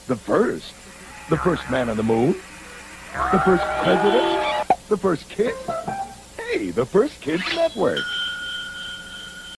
The first? The first man on the moon? The first president? The first kid? Hey, the First Kids Network.